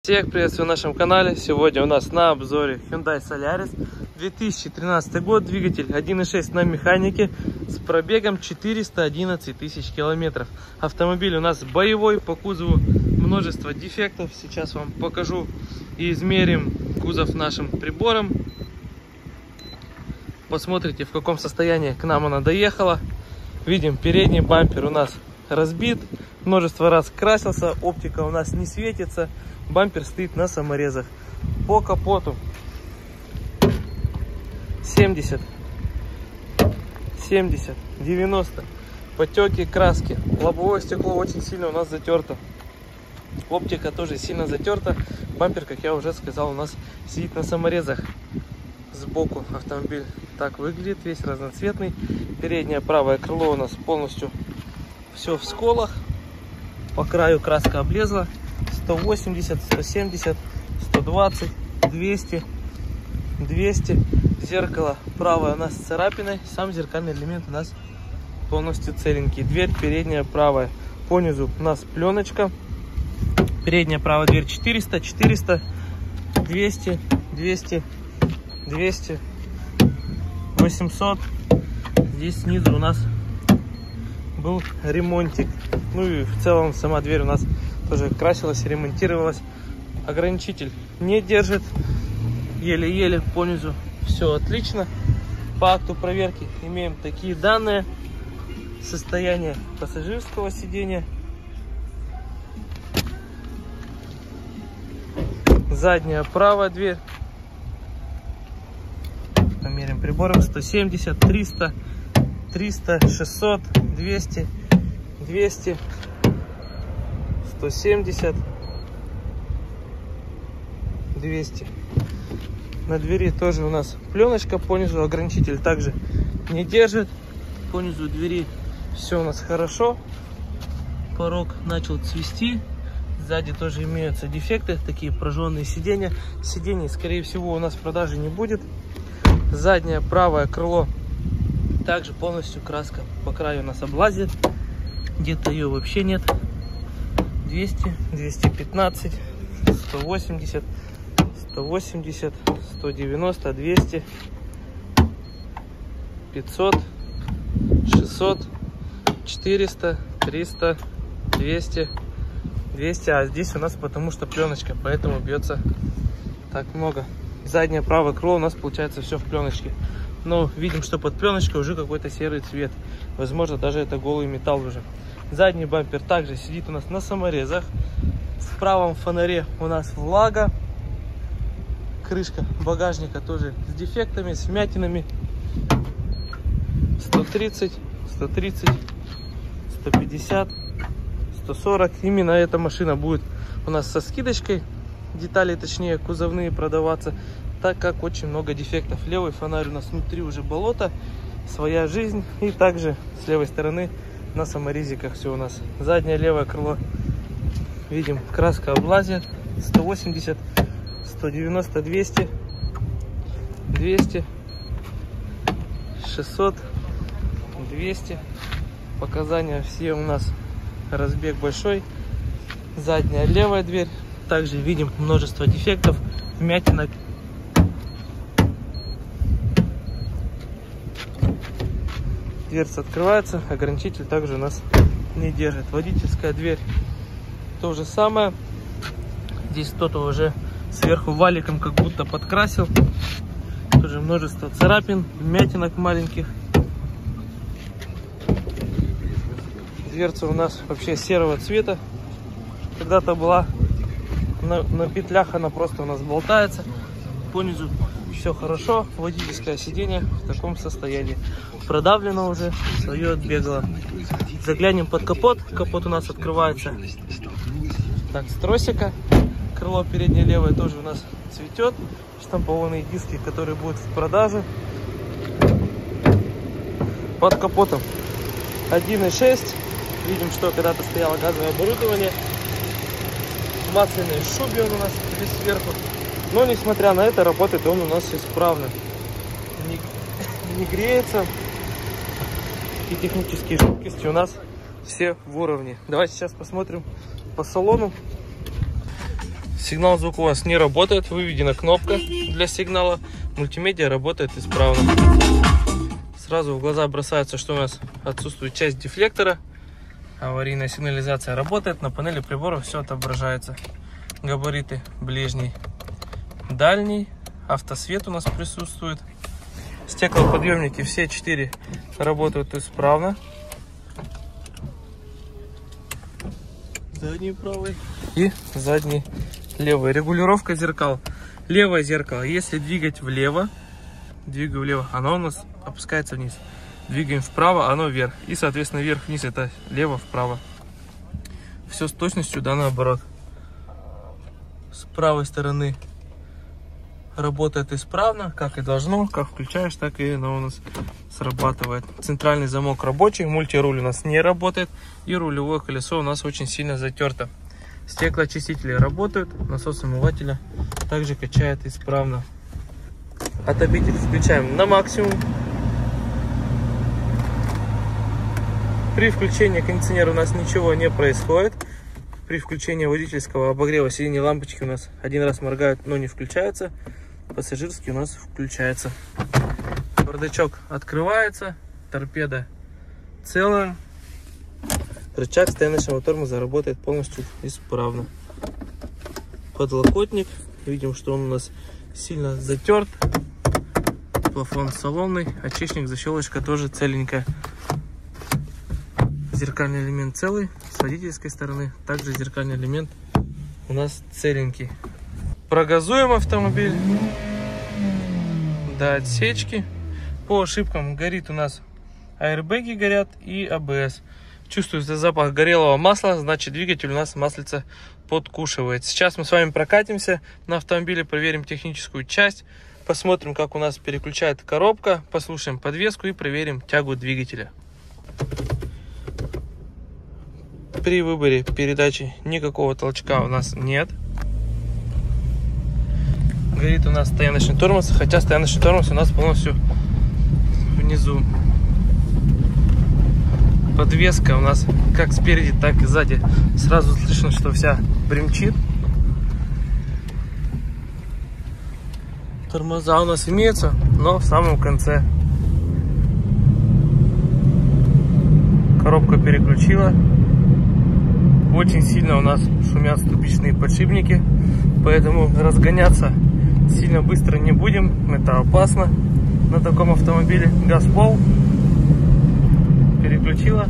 Всех приветствую на нашем канале. Сегодня у нас на обзоре Hyundai Solaris 2013 год, двигатель 1.6 на механике с пробегом 411 тысяч километров. Автомобиль у нас боевой, по кузову множество дефектов. Сейчас вам покажу и измерим кузов нашим прибором. Посмотрите, в каком состоянии к нам она доехала. Видим, передний бампер у нас разбит, множество раз красился, оптика у нас не светится. Бампер стоит на саморезах. По капоту 70, 90. Потеки краски. Лобовое стекло очень сильно у нас затерто. Оптика тоже сильно затерта. Бампер, как я уже сказал, у нас сидит на саморезах. Сбоку автомобиль так выглядит, весь разноцветный. Переднее правое крыло у нас полностью все в сколах. По краю краска облезла. 180, 170, 120, 200, 200. Зеркало правое у нас с царапиной. Сам зеркальный элемент у нас полностью целенький. Дверь передняя правая. По низу у нас пленочка. Передняя правая дверь 400, 400, 200, 200, 200, 800. Здесь снизу у нас был ремонтик. Ну и в целом сама дверь у нас тоже красилась, ремонтировалась. Ограничитель не держит, еле-еле по низу все отлично. По акту проверки имеем такие данные: состояние пассажирского сидения, задняя правая дверь. Померим прибором: 170, 300, 300, 600, 200, 200, 170, 200. На двери тоже у нас пленочка, по низу ограничитель также не держит. По низу двери все у нас хорошо. Порог начал цвести. Сзади тоже имеются дефекты, такие прожженные сиденья. Сидений, скорее всего, у нас в продаже не будет. Заднее правое крыло также полностью краска по краю у нас облазит. Где-то ее вообще нет. 200, 215, 180, 180, 190, 200, 500, 600, 400, 300, 200, 200. А здесь у нас потому что пленочка, поэтому бьется так много. Заднее правое крыло у нас получается все в пленочке. Но видим, что под пленочкой уже какой-то серый цвет. Возможно, даже это голый металл уже. Задний бампер также сидит у нас на саморезах. В правом фонаре у нас влага. Крышка багажника тоже с дефектами, с вмятинами. 130, 130, 150, 140. Именно эта машина будет у нас со скидочкой. Детали, точнее, кузовные продаваться, так как очень много дефектов. Левый фонарь у нас внутри уже болото, своя жизнь. И также с левой стороны на саморезиках все у нас. Заднее левое крыло, видим, краска облазит. 180, 190, 200, 200, 600, 200. Показания все у нас, разбег большой. Задняя левая дверь, также видим множество дефектов, вмятинок. Дверца открывается, ограничитель также у нас не держит. Водительская дверь то же самое. Здесь кто-то уже сверху валиком как будто подкрасил. Тоже множество царапин, вмятинок маленьких. Дверца у нас вообще серого цвета. Когда-то была на петлях, она просто у нас болтается. Понизу все хорошо. Водительское сиденье в таком состоянии. Продавлено уже, свое отбегало. Заглянем под капот. Капот у нас открывается так с тросика. Крыло переднее левое тоже у нас цветет. Штампованные диски, которые будут в продаже. Под капотом 1.6. Видим, что когда-то стояло газовое оборудование. Масляный шубьон у нас здесь сверху. Но несмотря на это, работает он у нас исправно. Не греется. И технические жидкости у нас все в уровне. Давайте сейчас посмотрим по салону. Сигнал звука у вас не работает, выведена кнопка для сигнала. Мультимедиа работает исправно. Сразу в глаза бросается, что у нас отсутствует часть дефлектора. Аварийная сигнализация работает, на панели приборов все отображается. Габариты ближний, дальний, автосвет у нас присутствует. Стеклоподъемники все 4 работают исправно. Задний правый и задний левый. Регулировка зеркал. Левое зеркало, если двигать влево, двигаю влево, оно у нас опускается вниз. Двигаем вправо, оно вверх. И, соответственно, вверх-вниз это лево-вправо. Все с точностью да наоборот. С правой стороны работает исправно, как и должно. Как включаешь, так и оно у нас срабатывает. Центральный замок рабочий, мультируль у нас не работает. И рулевое колесо у нас очень сильно затерто. Стеклоочистители работают, насос омывателя также качает исправно. Отопитель включаем на максимум. При включении кондиционера у нас ничего не происходит. При включении водительского обогрева сиденья лампочки у нас один раз моргают, но не включаются. Пассажирский у нас включается. Бардачок открывается, торпеда целая. Рычаг стояночного тормоза работает полностью исправно. Подлокотник, видим, что он у нас сильно затерт. Плафон салонный, очистник, защелочка тоже целенькая. Зеркальный элемент целый, с водительской стороны также зеркальный элемент у нас целенький. Прогазуем автомобиль до отсечки. По ошибкам горит у нас аэрбэги, горят и АБС. Чувствуется запах горелого масла, значит двигатель у нас маслица подкушивает. Сейчас мы с вами прокатимся на автомобиле, проверим техническую часть, посмотрим, как у нас переключает коробка, послушаем подвеску и проверим тягу двигателя. При выборе передачи никакого толчка у нас нет. Горит у нас стояночный тормоз, хотя стояночный тормоз у нас полностью внизу. Подвеска у нас как спереди, так и сзади. Сразу слышно, что вся бремчит. Тормоза у нас имеются, но в самом конце. Коробка переключила. Очень сильно у нас шумят ступичные подшипники, поэтому разгоняться сильно быстро не будем, это опасно на таком автомобиле. Газ в пол, переключила.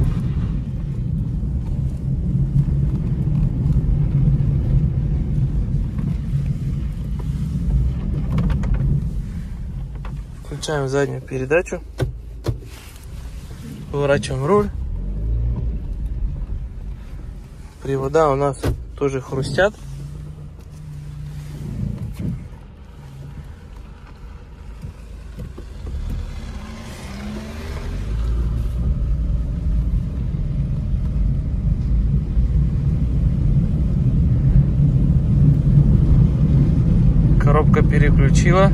Включаем заднюю передачу, поворачиваем руль. Привода у нас тоже хрустят. Коробка переключила.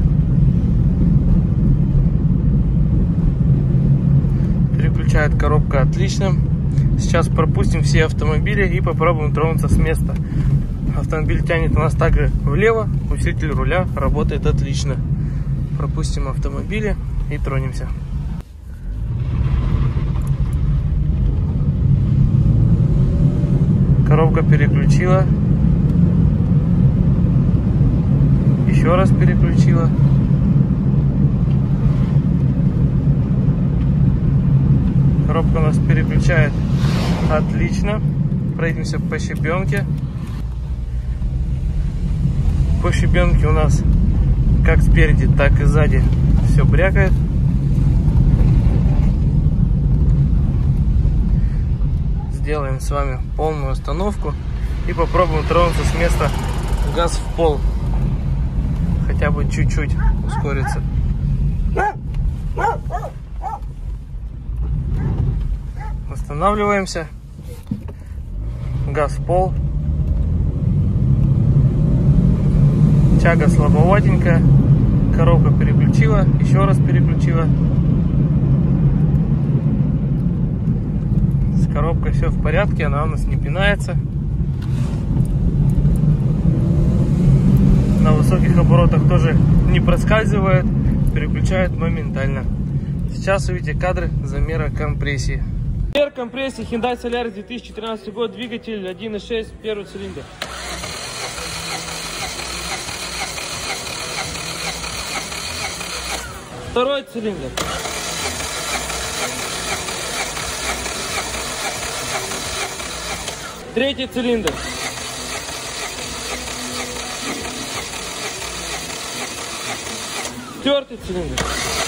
Переключает коробка отлично. Сейчас пропустим все автомобили и попробуем тронуться с места. Автомобиль тянет у нас также влево, усилитель руля работает отлично. Пропустим автомобили и тронемся. Коробка переключила. Еще раз переключила. Коробка у нас переключает отлично. Пройдемся по щебенке. По щебенке у нас как спереди, так и сзади все брякает. Сделаем с вами полную остановку и попробуем тронуться с места. Газ в пол. Хотя бы чуть-чуть ускориться. Останавливаемся. Газ в пол. Тяга слабоватенькая. Коробка переключила. Еще раз переключила. С коробкой все в порядке. Она у нас не пинается. низких оборотах тоже не проскальзывает, переключает моментально. Сейчас увидите кадры замера компрессии. Замер компрессии Hyundai Solaris 2013 год, двигатель 1.6, первый цилиндр. Второй цилиндр. Третий цилиндр. Четвертый цилиндр.